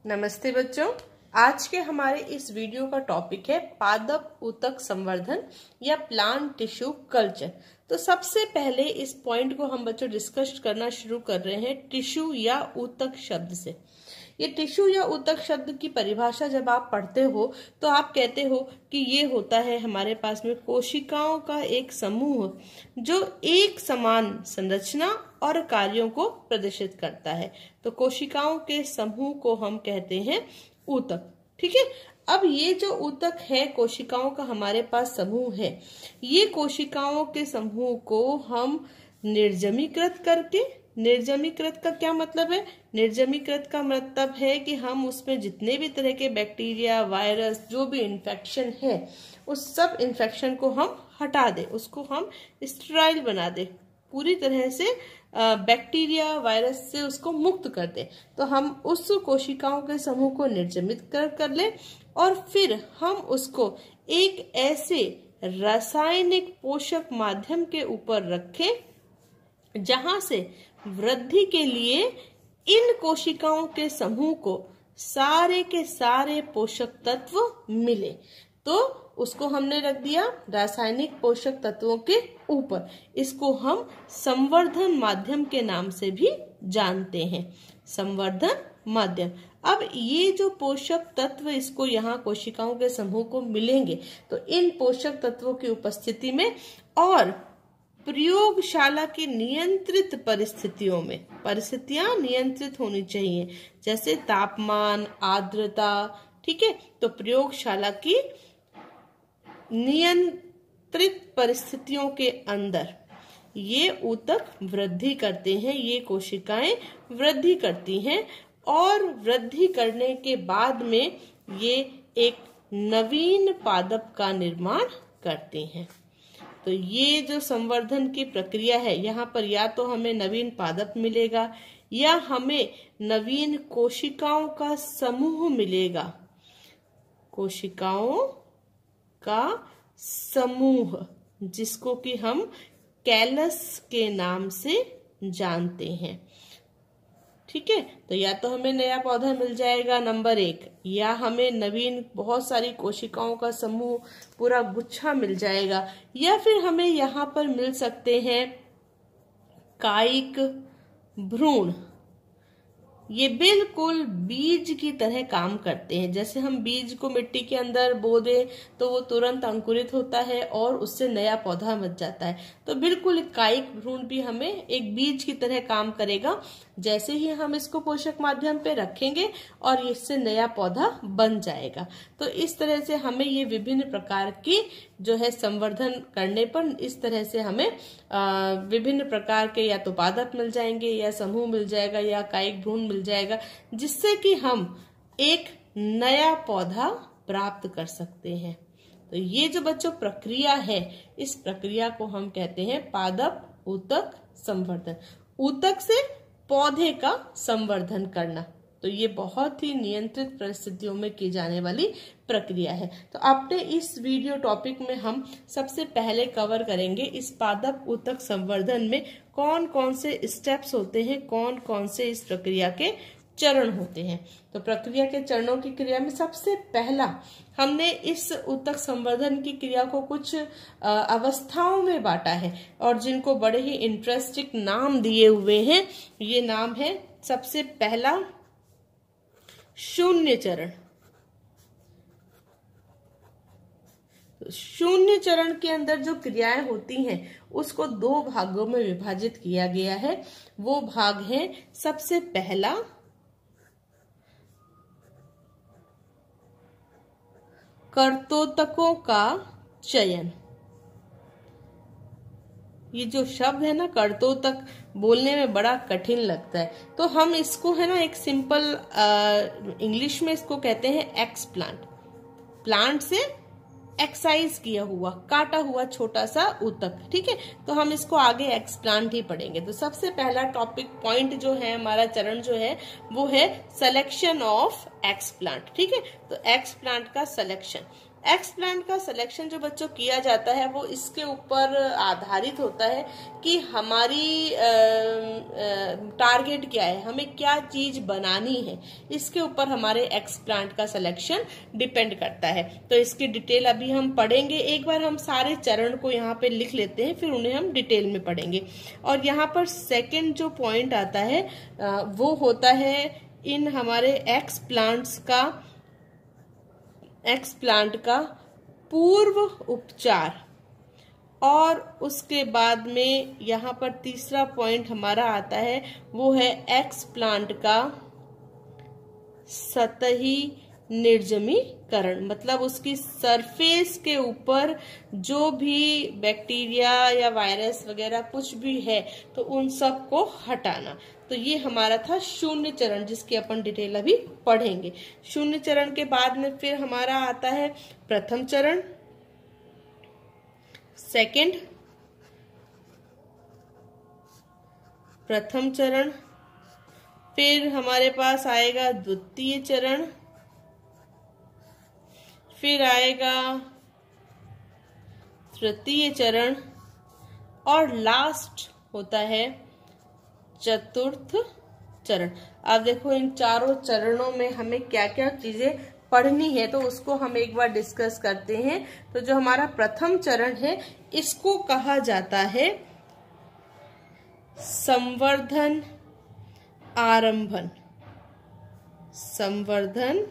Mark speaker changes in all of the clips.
Speaker 1: नमस्ते बच्चों, आज के हमारे इस वीडियो का टॉपिक है पादप ऊतक संवर्धन या प्लांट टिश्यू कल्चर। तो सबसे पहले इस पॉइंट को हम बच्चों डिस्कस करना शुरू कर रहे हैं टिश्यू या ऊतक शब्द से। ये टिश्यू या ऊतक शब्द की परिभाषा जब आप पढ़ते हो तो आप कहते हो कि ये होता है हमारे पास में कोशिकाओं का एक समूह जो एक समान संरचना और कार्यों को प्रदर्शित करता है। तो कोशिकाओं के समूह को हम कहते हैं ऊतक। ठीक है, अब ये जो ऊतक है कोशिकाओं का हमारे पास समूह है, ये कोशिकाओं के समूह को हम निर्जमीकृत करके, निर्जमीकृत का क्या मतलब है? निर्जमीकृत का मतलब है कि हम उसमें जितने भी तरह के बैक्टीरिया, वायरस, जो भी इन्फेक्शन है उस सब इन्फेक्शन को हम हटा दें, उसको हम स्टेराइल बना दें, पूरी तरह से बैक्टीरिया वायरस से उसको मुक्त कर दे। तो हम उस कोशिकाओं के समूह को निर्जमित कर ले और फिर हम उसको एक ऐसे रासायनिक पोषक माध्यम के ऊपर रखें जहां से वृद्धि के लिए इन कोशिकाओं के समूह को सारे के सारे पोषक तत्व मिले। तो उसको हमने रख दिया रासायनिक पोषक तत्वों के ऊपर। इसको हम संवर्धन माध्यम के नाम से भी जानते हैं, संवर्धन माध्यम। अब ये जो पोषक तत्व इसको यहाँ कोशिकाओं के समूह को मिलेंगे तो इन पोषक तत्वों की उपस्थिति में और प्रयोगशाला की नियंत्रित परिस्थितियों में, परिस्थितियां नियंत्रित होनी चाहिए जैसे तापमान, आर्द्रता। ठीक है, तो प्रयोगशाला की नियंत्रित परिस्थितियों के अंदर ये ऊतक वृद्धि करते हैं, ये कोशिकाएं वृद्धि करती हैं और वृद्धि करने के बाद में ये एक नवीन पादप का निर्माण करते हैं। तो ये जो संवर्धन की प्रक्रिया है, यहाँ पर या तो हमें नवीन पादप मिलेगा या हमें नवीन कोशिकाओं का समूह मिलेगा, कोशिकाओं का समूह जिसको कि हम कैलस के नाम से जानते हैं। ठीक है, तो या तो हमें नया पौधा मिल जाएगा नंबर 1, या हमें नवीन बहुत सारी कोशिकाओं का समूह पूरा गुच्छा मिल जाएगा, या फिर हमें यहाँ पर मिल सकते हैं कायिक भ्रूण। ये बिल्कुल बीज की तरह काम करते हैं। जैसे हम बीज को मिट्टी के अंदर बो दें तो वो तुरंत अंकुरित होता है और उससे नया पौधा बन जाता है, तो बिल्कुल कायिक भ्रूण भी हमें एक बीज की तरह काम करेगा। जैसे ही हम इसको पोषक माध्यम पे रखेंगे और इससे नया पौधा बन जाएगा। तो इस तरह से हमें ये विभिन्न प्रकार की जो है संवर्धन करने पर इस तरह से हमें विभिन्न प्रकार के या तो पादप मिल जाएंगे या समूह मिल जाएगा या कायिक भ्रूण मिल जाएगा, जिससे कि हम एक नया पौधा प्राप्त कर सकते हैं। तो ये जो बच्चों प्रक्रिया है, इस प्रक्रिया को हम कहते हैं पादप ऊतक संवर्धन। ऊतक से पौधे का संवर्धन करना, तो ये बहुत ही नियंत्रित परिस्थितियों में की जाने वाली प्रक्रिया है। तो अपने इस वीडियो टॉपिक में हम सबसे पहले कवर करेंगे इस पादप ऊतक संवर्धन में कौन कौन से स्टेप्स होते हैं, कौन कौन से इस प्रक्रिया के चरण होते हैं। तो प्रक्रिया के चरणों की क्रिया में सबसे पहला हमने इस ऊतक संवर्धन की क्रिया को कुछ अवस्थाओं में बांटा है और जिनको बड़े ही इंटरेस्टिंग नाम दिए हुए हैं। ये नाम है सबसे पहला शून्य चरण। शून्य चरण के अंदर जो क्रियाएं होती हैं उसको 2 भागों में विभाजित किया गया है। वो भाग है सबसे पहला कर्तोतकों का चयन। ये जो शब्द है ना कर्तोतक, बोलने में बड़ा कठिन लगता है, तो हम इसको है ना एक सिंपल इंग्लिश में इसको कहते हैं एक्सप्लांट। प्लांट से एक्साइज किया हुआ, काटा हुआ छोटा सा ऊतक। ठीक है, तो हम इसको आगे एक्सप्लांट ही पढ़ेंगे। तो सबसे पहला टॉपिक पॉइंट जो है, हमारा चरण जो है वो है सिलेक्शन ऑफ एक्सप्लांट। ठीक है, तो एक्सप्लांट का सिलेक्शन। एक्सप्लांट का सिलेक्शन जो बच्चों किया जाता है वो इसके ऊपर आधारित होता है कि हमारी टारगेट क्या है, हमें क्या चीज बनानी है, इसके ऊपर हमारे एक्सप्लांट का सिलेक्शन डिपेंड करता है। तो इसकी डिटेल अभी हम पढ़ेंगे। एक बार हम सारे चरण को यहाँ पे लिख लेते हैं, फिर उन्हें हम डिटेल में पढ़ेंगे। और यहाँ पर सेकेंड जो पॉइंट आता है वो होता है इन हमारे एक्सप्लांट का पूर्व उपचार। और उसके बाद में यहाँ पर तीसरा पॉइंट हमारा आता है वो है एक्सप्लांट का सतही निर्जमीकरण, मतलब उसकी सरफेस के ऊपर जो भी बैक्टीरिया या वायरस वगैरह कुछ भी है तो उन सब को हटाना। तो ये हमारा था शून्य चरण, जिसकी अपन डिटेल अभी पढ़ेंगे। शून्य चरण के बाद में फिर हमारा आता है प्रथम चरण, सेकंड, प्रथम चरण, फिर हमारे पास आएगा द्वितीय चरण, फिर आएगा तृतीय चरण, और लास्ट होता है चतुर्थ चरण। अब देखो इन चारों चरणों में हमें क्या क्या चीजें पढ़नी है तो उसको हम एक बार डिस्कस करते हैं। तो जो हमारा प्रथम चरण है इसको कहा जाता है संवर्धन आरंभन। संवर्धन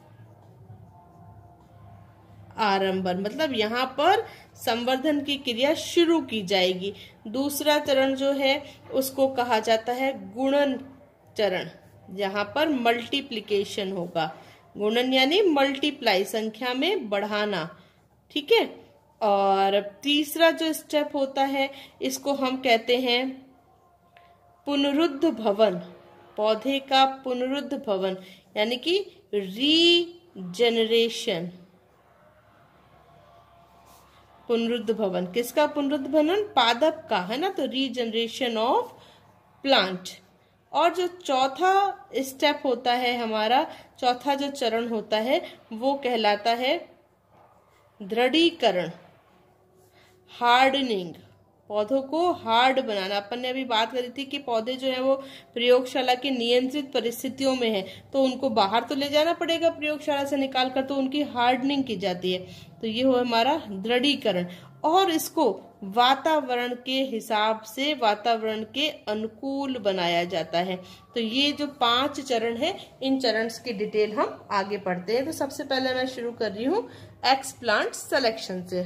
Speaker 1: आरंभन मतलब यहाँ पर संवर्धन की क्रिया शुरू की जाएगी। दूसरा चरण जो है उसको कहा जाता है गुणन चरण, जहाँ पर मल्टीप्लिकेशन होगा। गुणन यानी मल्टीप्लाई, संख्या में बढ़ाना, ठीक है। और तीसरा जो स्टेप होता है इसको हम कहते हैं पुनरुद्ध भवन, पौधे का पुनरुद्ध भवन यानी कि रीजेनरेशन। पुनरुद्ध भवन किसका पुनरुद्ध भवन? पादप का, है ना। तो रीजनरेशन ऑफ प्लांट। और जो चौथा स्टेप होता है हमारा, चौथा जो चरण होता है वो कहलाता है दृढ़ीकरण, हार्डनिंग। पौधों को हार्ड बनाना। अपन ने अभी बात करी थी कि पौधे जो है वो प्रयोगशाला की नियंत्रित परिस्थितियों में है तो उनको बाहर तो ले जाना पड़ेगा प्रयोगशाला से निकाल कर, तो उनकी हार्डनिंग की जाती है। तो ये हो हमारा दृढ़ीकरण। और इसको वातावरण के हिसाब से, वातावरण के अनुकूल बनाया जाता है। तो ये जो 5 चरण है, इन चरण की डिटेल हम आगे पढ़ते हैं। तो सबसे पहले मैं शुरू कर रही हूँ एक्सप्लांट सिलेक्शन से।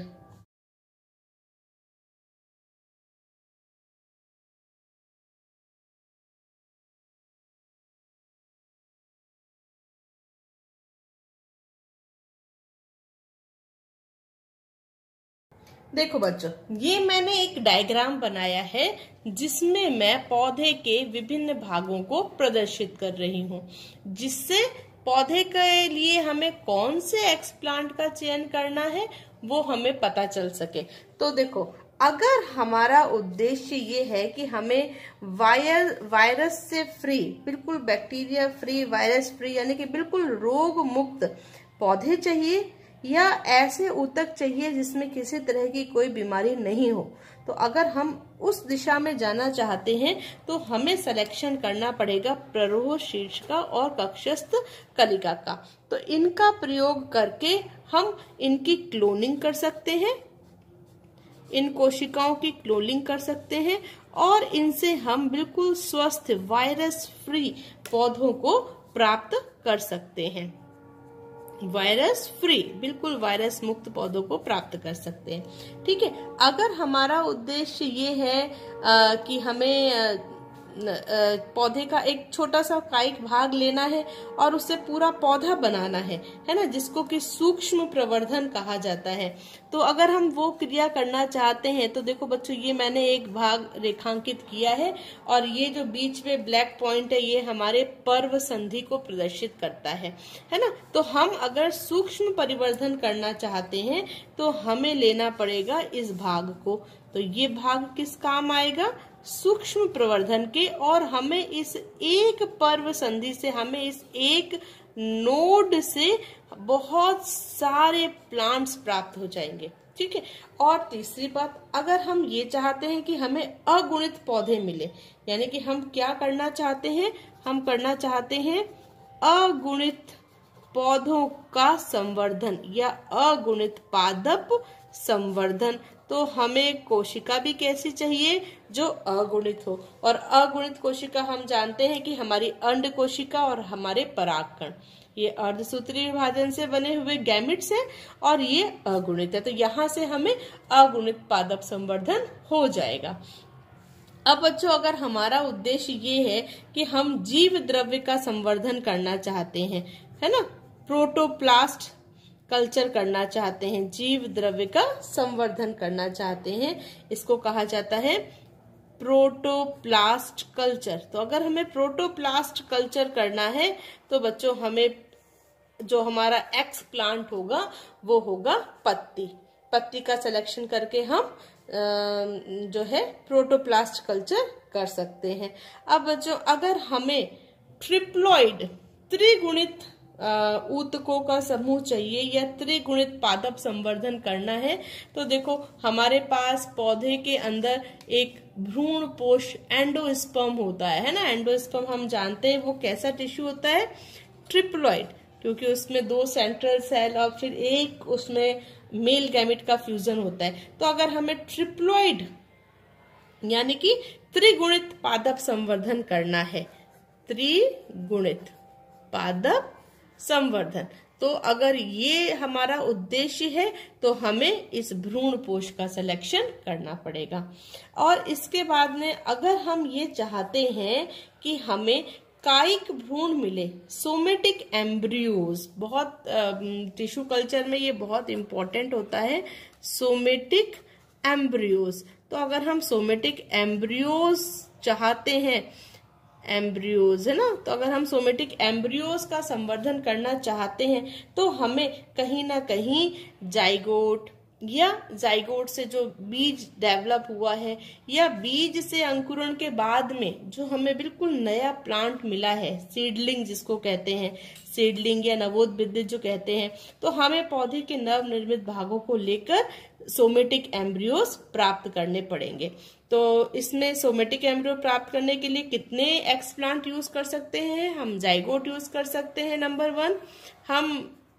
Speaker 1: देखो बच्चों, ये मैंने एक डायग्राम बनाया है जिसमें मैं पौधे के विभिन्न भागों को प्रदर्शित कर रही हूँ, जिससे पौधे के लिए हमें कौन से एक्सप्लांट का चयन करना है वो हमें पता चल सके। तो देखो, अगर हमारा उद्देश्य ये है कि हमें वायरस से फ्री, बिल्कुल बैक्टीरिया फ्री, वायरस फ्री यानी कि बिल्कुल रोग मुक्त पौधे चाहिए, या ऐसे ऊतक चाहिए जिसमें किसी तरह की कोई बीमारी नहीं हो, तो अगर हम उस दिशा में जाना चाहते हैं तो हमें सिलेक्शन करना पड़ेगा प्ररोह शीर्ष का और कक्षस्थ कलिका का। तो इनका प्रयोग करके हम इनकी क्लोनिंग कर सकते हैं, इन कोशिकाओं की क्लोनिंग कर सकते हैं और इनसे हम बिल्कुल स्वस्थ वायरस फ्री पौधों को प्राप्त कर सकते हैं। वायरस फ्री, बिल्कुल वायरस मुक्त पौधों को प्राप्त कर सकते हैं। ठीक है, अगर हमारा उद्देश्य ये है कि हमें पौधे का एक छोटा सा कायिक भाग लेना है और उससे पूरा पौधा बनाना है ना, जिसको कि सूक्ष्म प्रवर्धन कहा जाता है, तो अगर हम वो क्रिया करना चाहते हैं तो देखो बच्चों, ये मैंने एक भाग रेखांकित किया है और ये जो बीच में ब्लैक पॉइंट है ये हमारे पर्व संधि को प्रदर्शित करता है ना। तो हम अगर सूक्ष्म परिवर्धन करना चाहते हैं तो हमें लेना पड़ेगा इस भाग को। तो ये भाग किस काम आएगा? सूक्ष्म प्रवर्धन के, और हमें इस एक पर्व संधि से, हमें इस एक नोड से बहुत सारे प्लांट्स प्राप्त हो जाएंगे। ठीक है। और तीसरी बात, अगर हम ये चाहते हैं कि हमें अगुणित पौधे मिले, यानी कि हम क्या करना चाहते हैं, हम करना चाहते हैं अगुणित पौधों का संवर्धन या अगुणित पादप संवर्धन, तो हमें कोशिका भी कैसी चाहिए, जो अगुणित हो। और अगुणित कोशिका हम जानते हैं कि हमारी अंड कोशिका और हमारे परागकण, ये अर्धसूत्रीय विभाजन से बने हुए गैमेट्स हैं और ये अगुणित है, तो यहाँ से हमें अगुणित पादप संवर्धन हो जाएगा। अब बच्चों, अगर हमारा उद्देश्य ये है कि हम जीव द्रव्य का संवर्धन करना चाहते हैं, है ना, प्रोटोप्लास्ट कल्चर करना चाहते हैं, जीव द्रव्य का संवर्धन करना चाहते हैं, इसको कहा जाता है प्रोटोप्लास्ट कल्चर। तो अगर हमें प्रोटोप्लास्ट कल्चर करना है तो बच्चों, हमें जो हमारा एक्स प्लांट होगा वो होगा पत्ती। पत्ती का सिलेक्शन करके हम जो है प्रोटोप्लास्ट कल्चर कर सकते हैं। अब बच्चों, अगर हमें ट्रिप्लॉइड त्रिगुणित ऊतकों का समूह चाहिए या त्रिगुणित पादप संवर्धन करना है, तो देखो हमारे पास पौधे के अंदर एक भ्रूण पोष एंडोस्पर्म होता है ना। एंडोस्पर्म हम जानते हैं वो कैसा टिश्यू होता है, ट्रिप्लॉइड, क्योंकि उसमें 2 सेंट्रल सेल और फिर एक उसमें मेल गैमेट का फ्यूजन होता है। तो अगर हमें ट्रिप्लॉइड यानी कि त्रिगुणित पादप संवर्धन करना है, त्रिगुणित पादप संवर्धन, तो अगर ये हमारा उद्देश्य है तो हमें इस भ्रूण पोष का सिलेक्शन करना पड़ेगा। और इसके बाद में अगर हम ये चाहते हैं कि हमें कायिक भ्रूण मिले, सोमेटिक एम्ब्रियोज, बहुत टिश्यू कल्चर में ये बहुत इंपॉर्टेंट होता है, सोमेटिक एम्ब्रियोज। तो अगर हम सोमेटिक एम्ब्रियोज चाहते हैं, एम्ब्रियोज है ना, तो अगर हम सोमेटिक एम्ब्रियोज का संवर्धन करना चाहते हैं तो हमें कहीं ना कहीं जाइगोट या जाइगोट से जो बीज डेवलप हुआ है या बीज से अंकुरण के बाद में जो हमें बिल्कुल नया प्लांट मिला है, सीडलिंग जिसको कहते हैं, सीडलिंग या नवोत्विदित जो कहते हैं, तो हमें पौधे के नव निर्मित भागों को लेकर सोमेटिक एम्ब्रियोज प्राप्त करने पड़ेंगे। तो इसमें सोमेटिक एम्ब्रियो प्राप्त करने के लिए कितने एक्स प्लांट यूज कर सकते हैं, हम जाइगोट यूज कर सकते हैं नंबर 1, हम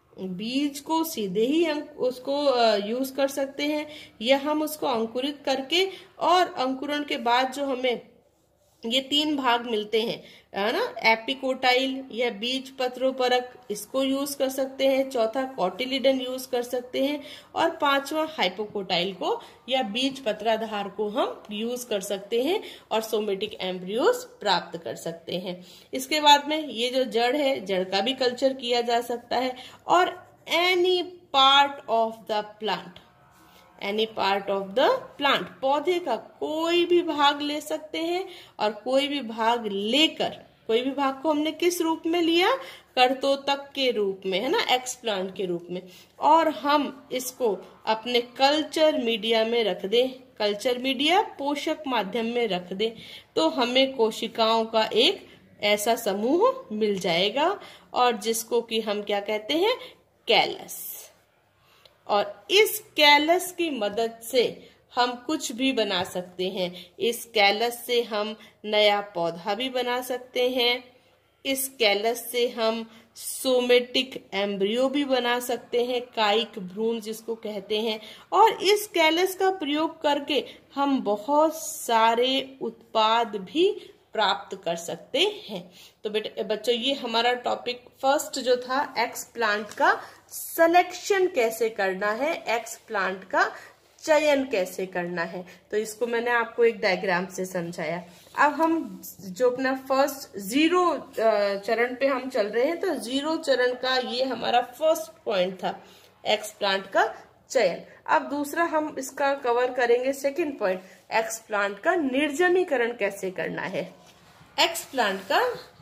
Speaker 1: बीज को सीधे ही उसको यूज कर सकते हैं, या हम उसको अंकुरित करके और अंकुरण के बाद जो हमें ये 3 भाग मिलते हैं, है ना, एपिकोटाइल या बीज पत्रोपरक, इसको यूज कर सकते हैं, चौथा कॉटिलिडन यूज कर सकते हैं, और 5वां हाइपोकोटाइल को या बीज पत्राधार को हम यूज कर सकते हैं और सोमेटिक एम्ब्रियोज प्राप्त कर सकते हैं। इसके बाद में ये जो जड़ है, जड़ का भी कल्चर किया जा सकता है, और any part of the plant, any part of the plant, पौधे का कोई भी भाग ले सकते हैं, और कोई भी भाग लेकर, कोई भी भाग को हमने किस रूप में लिया, कर्तोतक के रूप में, है ना, एक्सप्लांट के रूप में, और हम इसको अपने कल्चर मीडिया में रख दें, कल्चर मीडिया पोषक माध्यम में रख दें, तो हमें कोशिकाओं का एक ऐसा समूह मिल जाएगा, और जिसको कि हम क्या कहते हैं, कैलस। और इस कैलस की मदद से हम कुछ भी बना सकते हैं। इस कैलस से हम नया पौधा भी बना सकते हैं, इस कैलस से हम सोमेटिक एम्ब्रियो भी बना सकते हैं, कायिक भ्रूण जिसको कहते हैं, और इस कैलस का प्रयोग करके हम बहुत सारे उत्पाद भी प्राप्त कर सकते हैं। तो बेटे बच्चों, ये हमारा टॉपिक फर्स्ट जो था, एक्स प्लांट का सिलेक्शन कैसे करना है, एक्स प्लांट का चयन कैसे करना है, तो इसको मैंने आपको एक डायग्राम से समझाया। अब हम जो अपना फर्स्ट 0 चरण पे हम चल रहे हैं, तो 0 चरण का ये हमारा फर्स्ट पॉइंट था, एक्स प्लांट का चयन। अब दूसरा हम इसका कवर करेंगे सेकंड पॉइंट, एक्स प्लांट का निर्जमीकरण कैसे करना है। एक्स प्लांट का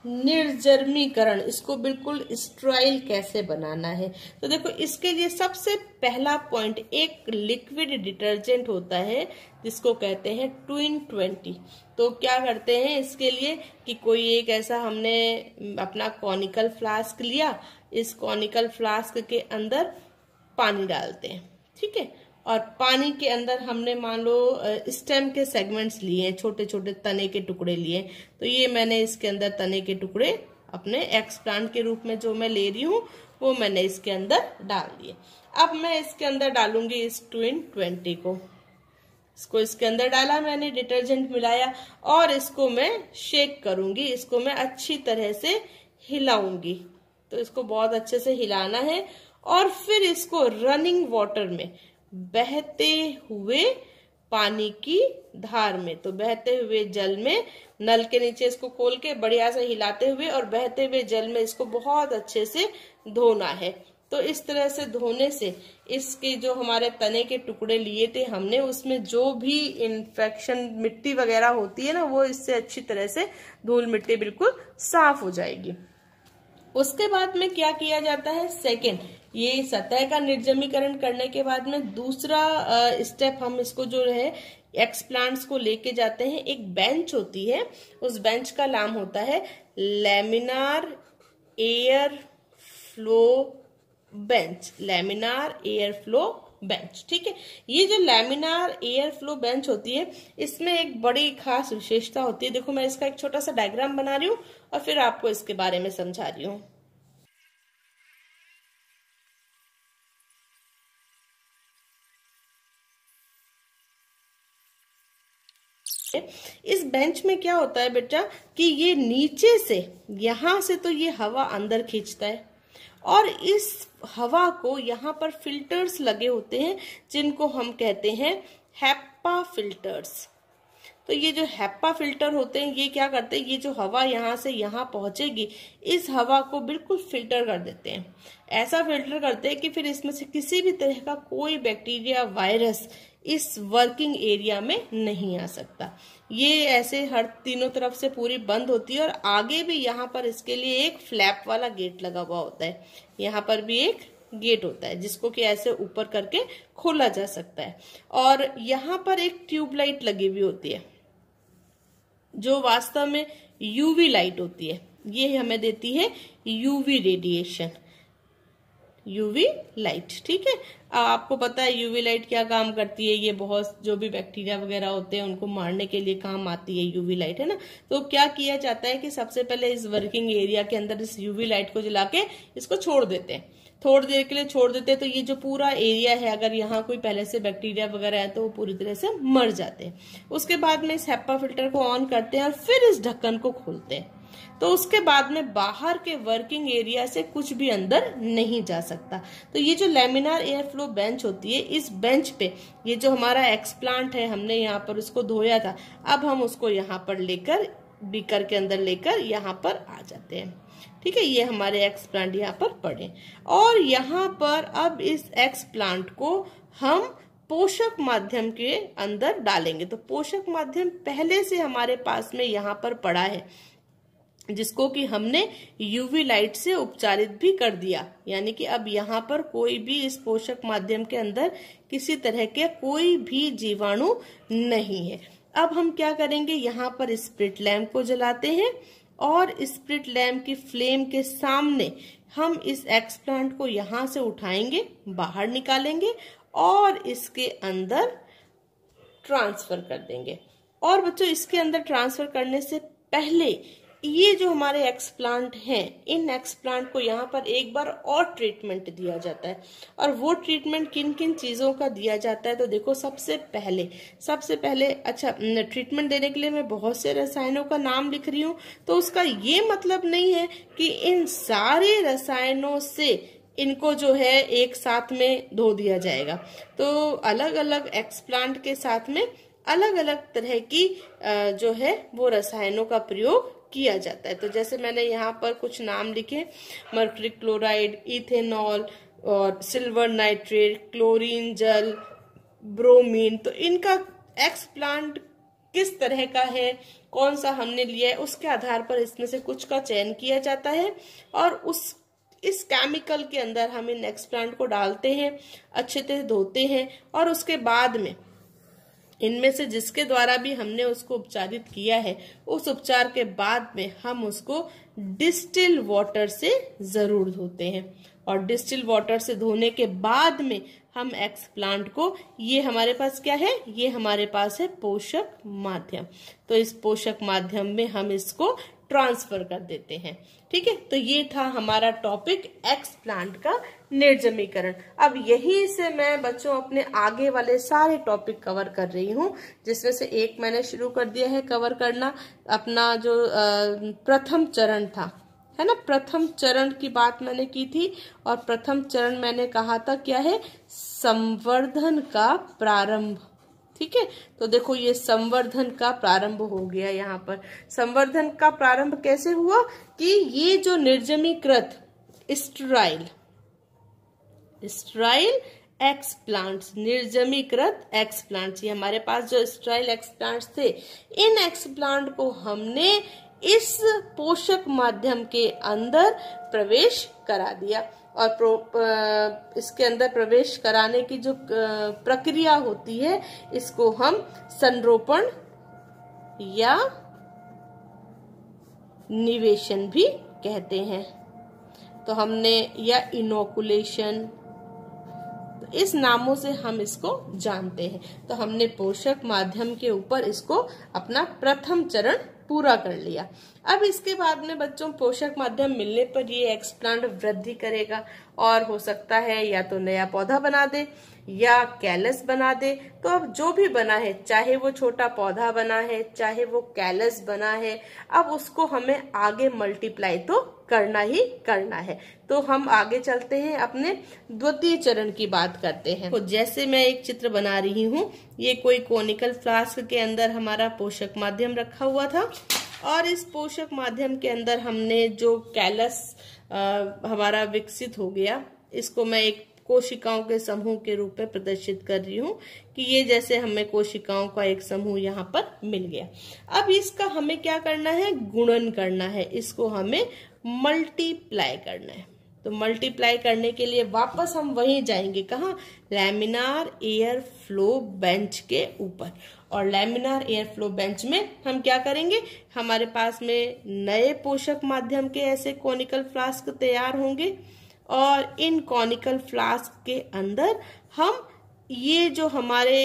Speaker 1: निर्जर्मीकरण, इसको बिल्कुल स्टेराइल कैसे बनाना है। तो देखो इसके लिए सबसे पहला पॉइंट, एक लिक्विड डिटर्जेंट होता है जिसको कहते हैं ट्विन 20। तो क्या करते हैं इसके लिए कि कोई एक ऐसा हमने अपना कॉनिकल फ्लास्क लिया, इस कॉनिकल फ्लास्क के अंदर पानी डालते हैं, ठीक है, और पानी के अंदर हमने मान लो स्टेम के सेगमेंट्स लिए, छोटे छोटे तने के टुकड़े लिए। तो ये मैंने इसके अंदर तने के टुकड़े अपने एक्स प्लांट के रूप में जो मैं ले रही हूँ वो मैंने इसके अंदर डाल दिए। अब मैं इसके अंदर डालूंगी इस ट्विन 20 को। इसको इसके अंदर डाला मैंने, डिटर्जेंट मिलाया और इसको मैं शेक करूंगी, इसको मैं अच्छी तरह से हिलाऊंगी। तो इसको बहुत अच्छे से हिलाना है और फिर इसको रनिंग वाटर में, बहते हुए पानी की धार में, तो बहते हुए जल में, नल के नीचे इसको खोल के बढ़िया से हिलाते हुए और बहते हुए जल में इसको बहुत अच्छे से धोना है। तो इस तरह से धोने से इसके जो हमारे तने के टुकड़े लिए थे हमने, उसमें जो भी इन्फेक्शन मिट्टी वगैरह होती है ना, वो इससे अच्छी तरह से धूल मिट्टी बिल्कुल साफ हो जाएगी। उसके बाद में क्या किया जाता है, सेकेंड, ये सतह का निर्जमीकरण करने के बाद में दूसरा स्टेप, हम इसको जो है एक्स प्लांट्स को लेके जाते हैं। एक बेंच होती है, उस बेंच का नाम होता है laminar air flow bench, laminar air flow bench, ठीक है। ये जो लैमिनार एयर फ्लो बेंच होती है, इसमें एक बड़ी खास विशेषता होती है। देखो मैं इसका एक छोटा सा डायग्राम बना रही हूँ और फिर आपको इसके बारे में समझा रही हूँ। इस बेंच में क्या होता है बेटा कि ये नीचे से, यहां से तो ये हवा अंदर खींचता है और इस हवा को यहाँ पर फिल्टर्स लगे होते हैं जिनको हम कहते हैं हैप्पा फिल्टर्स। तो ये जो हैप्पा फिल्टर होते हैं ये क्या करते हैं, ये जो हवा यहाँ से यहाँ पहुंचेगी, इस हवा को बिल्कुल फिल्टर कर देते हैं। ऐसा फिल्टर करते हैं कि फिर इसमें से किसी भी तरह का कोई बैक्टीरिया, वायरस इस वर्किंग एरिया में नहीं आ सकता। ये ऐसे हर तीनों तरफ से पूरी बंद होती है और आगे भी यहाँ पर इसके लिए एक फ्लैप वाला गेट लगा हुआ होता है। यहाँ पर भी एक गेट होता है जिसको कि ऐसे ऊपर करके खोला जा सकता है। और यहाँ पर एक ट्यूबलाइट लगी हुई होती है जो वास्तव में यूवी लाइट होती है। ये हमें देती है यूवी रेडिएशन, यूवी लाइट, ठीक है। आपको पता है यूवी लाइट क्या काम करती है, ये बहुत जो भी बैक्टीरिया वगैरह होते हैं उनको मारने के लिए काम आती है यूवी लाइट, है ना। तो क्या किया जाता है कि सबसे पहले इस वर्किंग एरिया के अंदर इस यूवी लाइट को जला के इसको छोड़ देते हैं, थोड़ी देर के लिए छोड़ देते हैं। तो ये जो पूरा एरिया है, अगर यहाँ कोई पहले से बैक्टीरिया वगैरह है तो वो पूरी तरह से मर जाते हैं। उसके बाद में इस हैप्पा फिल्टर को ऑन करते हैं और फिर इस ढक्कन को खोलते हैं। तो उसके बाद में बाहर के वर्किंग एरिया से कुछ भी अंदर नहीं जा सकता। तो ये जो लैमिनार एयर फ्लो बेंच होती है, इस बेंच पे ये जो हमारा एक्सप्लांट है, हमने यहाँ पर उसको धोया था, अब हम उसको यहाँ पर लेकर, बीकर के अंदर लेकर यहाँ पर आ जाते हैं, ठीक है। ये हमारे एक्स प्लांट यहाँ पर पड़े और यहाँ पर अब इस एक्स प्लांट को हम पोषक माध्यम के अंदर डालेंगे। तो पोषक माध्यम पहले से हमारे पास में यहाँ पर पड़ा है जिसको कि हमने यूवी लाइट से उपचारित भी कर दिया, यानी कि अब यहाँ पर कोई भी इस पोषक माध्यम के अंदर किसी तरह के कोई भी जीवाणु नहीं है। अब हम क्या करेंगे, यहाँ पर स्प्रिट लैम्प को जलाते हैं और स्प्रिट लैम्प की फ्लेम के सामने हम इस एक्सप्लांट को यहाँ से उठाएंगे, बाहर निकालेंगे और इसके अंदर ट्रांसफर कर देंगे। और बच्चों इसके अंदर ट्रांसफर करने से पहले ये जो हमारे एक्सप्लांट हैं, इन एक्सप्लांट को यहाँ पर एक बार और ट्रीटमेंट दिया जाता है। और वो ट्रीटमेंट किन किन चीजों का दिया जाता है, तो देखो सबसे पहले अच्छा, ट्रीटमेंट देने के लिए मैं बहुत से रसायनों का नाम लिख रही हूँ, तो उसका ये मतलब नहीं है कि इन सारे रसायनों से इनको जो है एक साथ में धो दिया जाएगा। तो अलग अलग एक्सप्लांट के साथ में अलग अलग तरह की जो है वो रसायनों का प्रयोग किया जाता है। तो जैसे मैंने यहाँ पर कुछ नाम लिखे, मर्क्यूरी क्लोराइड, इथेनॉल और सिल्वर नाइट्रेट, क्लोरीन जल, ब्रोमीन। तो इनका एक्सप्लांट किस तरह का है, कौन सा हमने लिया है, उसके आधार पर इसमें से कुछ का चयन किया जाता है और इस केमिकल के अंदर हम इन एक्सप्लांट को डालते हैं, अच्छे से धोते हैं और उसके बाद में इनमें से जिसके द्वारा भी हमने उसको उपचारित किया है, उस उपचार के बाद में हम उसको डिस्टिल वाटर से जरूर धोते हैं। और डिस्टिल वाटर से धोने के बाद में हम एक्सप्लांट को, ये हमारे पास क्या है, ये हमारे पास है पोषक माध्यम, तो इस पोषक माध्यम में हम इसको ट्रांसफर कर देते हैं। ठीक है, तो ये था हमारा टॉपिक एक्सप्लांट का निर्जमीकरण। अब यही से मैं बच्चों अपने आगे वाले सारे टॉपिक कवर कर रही हूँ, जिसमें से एक मैंने शुरू कर दिया है कवर करना, अपना जो प्रथम चरण था, है ना, प्रथम चरण की बात मैंने की थी। और प्रथम चरण मैंने कहा था क्या है, संवर्धन का प्रारंभ। ठीक है, तो देखो ये संवर्धन का प्रारंभ हो गया। यहाँ पर संवर्धन का प्रारंभ कैसे हुआ कि ये जो निर्जमीकृत स्टेराइल एक्सप्लांट्स, निर्जमीकृत एक्सप्लांट्स, ये हमारे पास जो स्टेराइल एक्सप्लांट्स थे, इन एक्सप्लांट को हमने इस पोषक माध्यम के अंदर प्रवेश करा दिया। और इसके अंदर प्रवेश कराने की जो प्रक्रिया होती है, इसको हम संरोपण या निवेशन भी कहते हैं। तो हमने, या इनोकुलेशन, इस नामों से हम इसको जानते हैं। तो हमने पोषक माध्यम के ऊपर इसको अपना प्रथम चरण पूरा कर लिया। अब इसके बाद में बच्चों पोषक माध्यम मिलने पर ये एक्सप्लांट वृद्धि करेगा और हो सकता है या तो नया पौधा बना दे या कैलस बना दे। तो अब जो भी बना है, चाहे वो छोटा पौधा बना है, चाहे वो कैलस बना है, अब उसको हमें आगे मल्टीप्लाई तो करना ही करना है। तो हम आगे चलते हैं, अपने द्वितीय चरण की बात करते हैं। तो जैसे मैं एक चित्र बना रही हूँ, ये कोई कोनिकल फ्लास्क के अंदर हमारा पोषक माध्यम रखा हुआ था और इस पोषक माध्यम के अंदर हमने जो कैलस हमारा विकसित हो गया, इसको मैं एक कोशिकाओं के समूह के रूप में प्रदर्शित कर रही हूँ कि ये जैसे हमें कोशिकाओं का एक समूह यहाँ पर मिल गया। अब इसका हमें क्या करना है, गुणन करना है, इसको हमें मल्टीप्लाई करना है। तो मल्टीप्लाई करने के लिए वापस हम वहीं जाएंगे, कहाँ, लैमिनार एयर फ्लो बेंच के ऊपर। और लैमिनार एयर फ्लो बेंच में हम क्या करेंगे, हमारे पास में नए पोषक माध्यम के ऐसे कॉनिकल फ्लास्क तैयार होंगे और इन कॉनिकल फ्लास्क के अंदर हम ये जो हमारे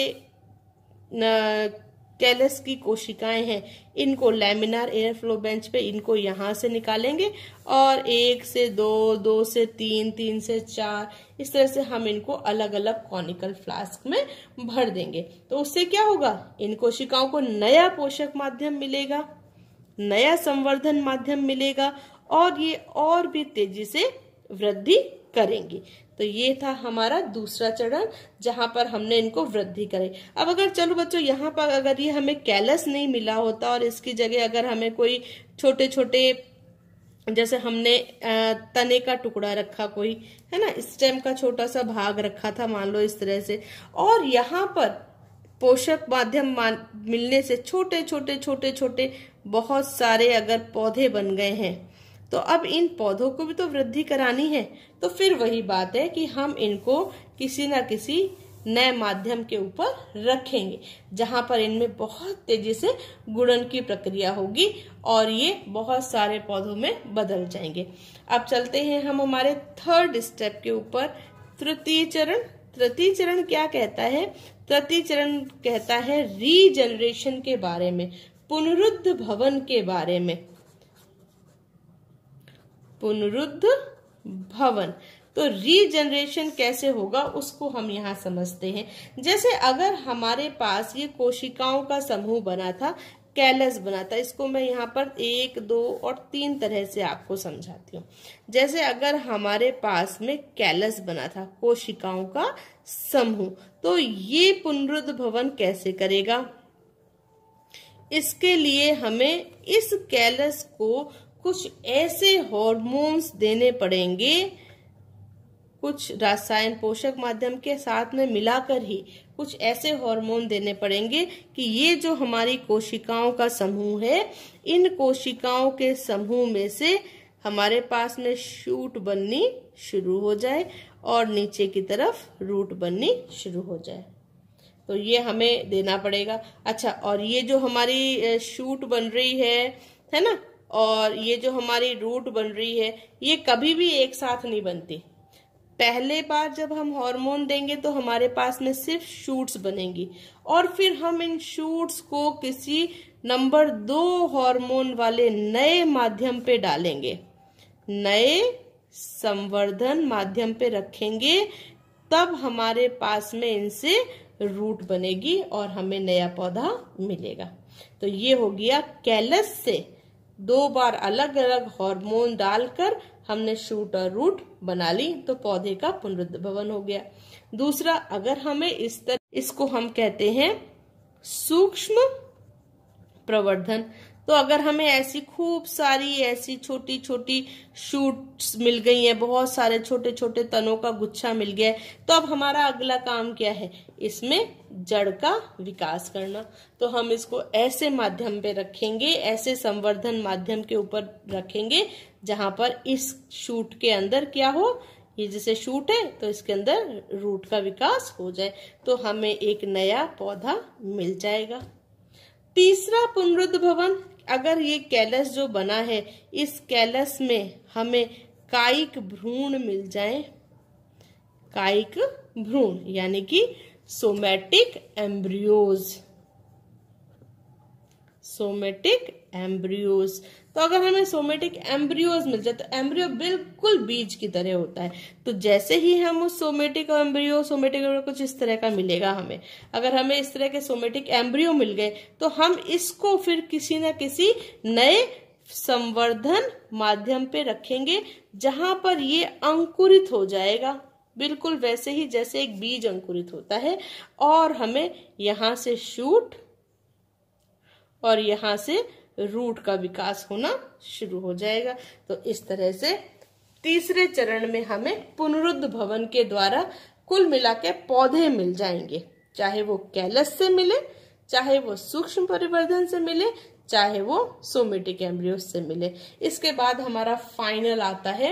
Speaker 1: कैलस की कोशिकाएं हैं, इनको लैमिनार एयर फ्लो बेंच पे इनको यहाँ से निकालेंगे और 1 से 2, 2 से 3, 3 से 4, इस तरह से हम इनको अलग अलग कॉनिकल फ्लास्क में भर देंगे। तो उससे क्या होगा, इन कोशिकाओं को नया पोषक माध्यम मिलेगा, नया संवर्धन माध्यम मिलेगा और ये और भी तेजी से वृद्धि करेंगी। तो ये था हमारा दूसरा चरण, जहां पर हमने इनको वृद्धि करे। अब अगर चलो बच्चों, यहाँ पर अगर ये हमें कैलस नहीं मिला होता और इसकी जगह अगर हमें कोई छोटे छोटे, जैसे हमने तने का टुकड़ा रखा, कोई है ना, स्टेम का छोटा सा भाग रखा था, मान लो इस तरह से, और यहाँ पर पोषक माध्यम मिलने से छोटे छोटे छोटे छोटे बहुत सारे अगर पौधे बन गए हैं, तो अब इन पौधों को भी तो वृद्धि करानी है। तो फिर वही बात है कि हम इनको किसी न किसी नए माध्यम के ऊपर रखेंगे, जहां पर इनमें बहुत तेजी से गुणन की प्रक्रिया होगी और ये बहुत सारे पौधों में बदल जाएंगे। अब चलते हैं हम हमारे थर्ड स्टेप के ऊपर, तृतीय चरण। तृतीय चरण क्या कहता है, तृतीय चरण कहता है रीजनरेशन के बारे में, पुनरुद्ध भवन के बारे में। पुनरुद्ध भवन, तो रीजनरेशन कैसे होगा उसको हम यहाँ समझते हैं। जैसे अगर हमारे पास ये कोशिकाओं का समूह बना था, कैलस बना था, इसको मैं यहाँ पर 1, 2 और 3 तरह से आपको समझाती हूँ। जैसे अगर हमारे पास में कैलस बना था, कोशिकाओं का समूह, तो ये पुनरुद्ध भवन कैसे करेगा, इसके लिए हमें इस कैलस को कुछ ऐसे हार्मोन्स देने पड़ेंगे कुछ रासायन पोषक माध्यम के साथ में मिलाकर ही कुछ ऐसे हार्मोन देने पड़ेंगे कि ये जो हमारी कोशिकाओं का समूह है, इन कोशिकाओं के समूह में से हमारे पास में शूट बननी शुरू हो जाए और नीचे की तरफ रूट बननी शुरू हो जाए। तो ये हमें देना पड़ेगा। अच्छा, और ये जो हमारी शूट बन रही है ना, और ये जो हमारी रूट बन रही है, ये कभी भी एक साथ नहीं बनती। पहले बार जब हम हार्मोन देंगे तो हमारे पास में सिर्फ शूट्स बनेंगी और फिर हम इन शूट्स को किसी नंबर 2 हार्मोन वाले नए माध्यम पे डालेंगे, नए संवर्धन माध्यम पे रखेंगे, तब हमारे पास में इनसे रूट बनेगी और हमें नया पौधा मिलेगा। तो ये हो गया कैलस से 2 बार अलग अलग हार्मोन डालकर हमने शूट और रूट बना ली, तो पौधे का पुनरुद्भवन हो गया। दूसरा, अगर हमें इसको हम कहते हैं सूक्ष्म प्रवर्धन। तो अगर हमें ऐसी खूब सारी ऐसी छोटी छोटी शूट्स मिल गई हैं, बहुत सारे छोटे छोटे तनों का गुच्छा मिल गया है, तो अब हमारा अगला काम क्या है? इसमें जड़ का विकास करना। तो हम इसको ऐसे माध्यम पे रखेंगे, ऐसे संवर्धन माध्यम के ऊपर रखेंगे जहां पर इस शूट के अंदर क्या हो, ये जैसे शूट है तो इसके अंदर रूट का विकास हो जाए, तो हमें एक नया पौधा मिल जाएगा। तीसरा पुनरुद्भवन, अगर ये कैलस जो बना है, इस कैलस में हमें कायिक भ्रूण मिल जाए, कायिक भ्रूण यानी कि सोमैटिक एम्ब्रियोज, सोमैटिक एम्ब्रियोज। तो अगर हमें सोमैटिक एम्ब्रियोज मिल जाए, तो एम्ब्रियो बिल्कुल बीज की तरह होता है। तो जैसे ही हम उस सोमैटिक एम्ब्रियो कुछ इस तरह का मिलेगा हमें, अगर हमें इस तरह के सोमैटिक एम्ब्रियो मिल गए, तो हम इसको फिर किसी न किसी नए संवर्धन माध्यम पे रखेंगे जहां पर ये अंकुरित हो जाएगा, बिल्कुल वैसे ही जैसे एक बीज अंकुरित होता है, और हमें यहां से शूट और यहां से रूट का विकास होना शुरू हो जाएगा। तो इस तरह से तीसरे चरण में हमें पुनरुद्भवन के द्वारा कुल मिला के पौधे मिल जाएंगे, चाहे वो कैलस से मिले, चाहे वो सूक्ष्म परिवर्धन से मिले, चाहे वो सोमैटिक एम्ब्रियोज से मिले। इसके बाद हमारा फाइनल आता है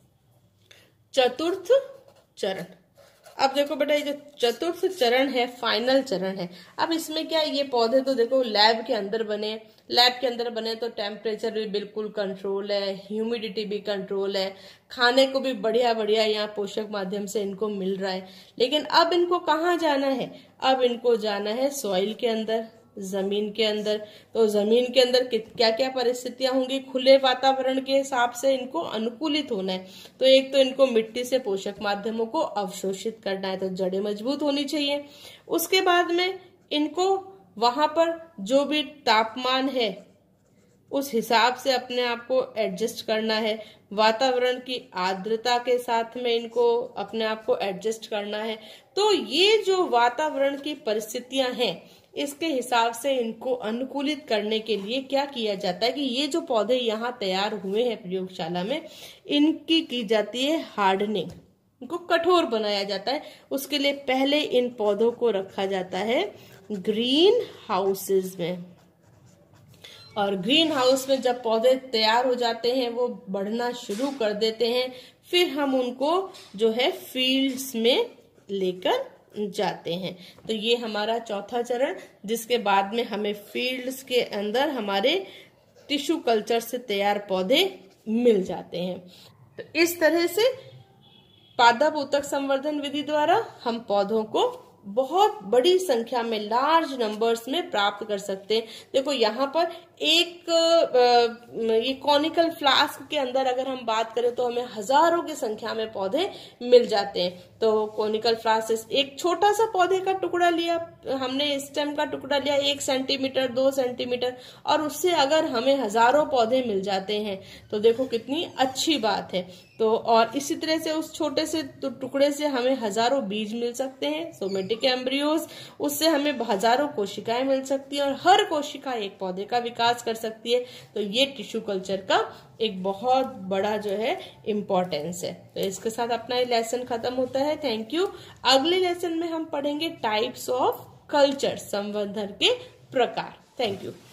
Speaker 1: चतुर्थ चरण। अब देखो बेटा, ये जो चतुर्थ चरण है, फाइनल चरण है। अब इसमें क्या, ये पौधे तो देखो लैब के अंदर बने, लैब के अंदर बने तो टेम्परेचर भी बिल्कुल कंट्रोल है, ह्यूमिडिटी भी कंट्रोल है, खाने को भी बढ़िया बढ़िया यहाँ पोषक माध्यम से इनको मिल रहा है। लेकिन अब इनको कहाँ जाना है? अब इनको जाना है सॉइल के अंदर, जमीन के अंदर। तो जमीन के अंदर क्या क्या परिस्थितियां होंगी? खुले वातावरण के हिसाब से इनको अनुकूलित होना है। तो एक तो इनको मिट्टी से पोषक माध्यमों को अवशोषित करना है, तो जड़ें मजबूत होनी चाहिए। उसके बाद में इनको वहां पर जो भी तापमान है उस हिसाब से अपने आप को एडजस्ट करना है, वातावरण की आर्द्रता के साथ में इनको अपने आप को एडजस्ट करना है। तो ये जो वातावरण की परिस्थितियां हैं, इसके हिसाब से इनको अनुकूलित करने के लिए क्या किया जाता है कि ये जो पौधे यहाँ तैयार हुए हैं प्रयोगशाला में, इनकी की जाती है हार्डनिंग, इनको कठोर बनाया जाता है। उसके लिए पहले इन पौधों को रखा जाता है ग्रीन हाउसेज में, और ग्रीन हाउस में जब पौधे तैयार हो जाते हैं, वो बढ़ना शुरू कर देते हैं, फिर हम उनको जो है फील्ड्स में लेकर जाते हैं। तो ये हमारा चौथा चरण, जिसके बाद में हमें फील्ड्स के अंदर हमारे टिश्यू कल्चर से तैयार पौधे मिल जाते हैं। तो इस तरह से पादप ऊतक संवर्धन विधि द्वारा हम पौधों को बहुत बड़ी संख्या में, लार्ज नंबर्स में प्राप्त कर सकते हैं। देखो यहाँ पर एक ये कॉनिकल फ्लास्क के अंदर अगर हम बात करें तो हमें हजारों की संख्या में पौधे मिल जाते हैं। तो कॉनिकल फ्लास्क, एक छोटा सा पौधे का टुकड़ा लिया हमने, स्टेम का टुकड़ा लिया 1 सेंटीमीटर 2 सेंटीमीटर, और उससे अगर हमें हजारों पौधे मिल जाते हैं तो देखो कितनी अच्छी बात है। तो और इसी तरह से उस छोटे से टुकड़े से हमें हजारों बीज मिल सकते हैं, सोमैटिक एम्ब्रियोज, उससे हमें हजारों कोशिकाएं मिल सकती हैं, और हर कोशिका एक पौधे का विकास विकास कर सकती है। तो ये टिश्यू कल्चर का एक बहुत बड़ा जो है इम्पोर्टेंस है। तो इसके साथ अपना ये लेसन खत्म होता है। Thank you. अगले लेसन में हम पढ़ेंगे टाइप्स ऑफ कल्चर, संवर्धन के प्रकार। Thank you.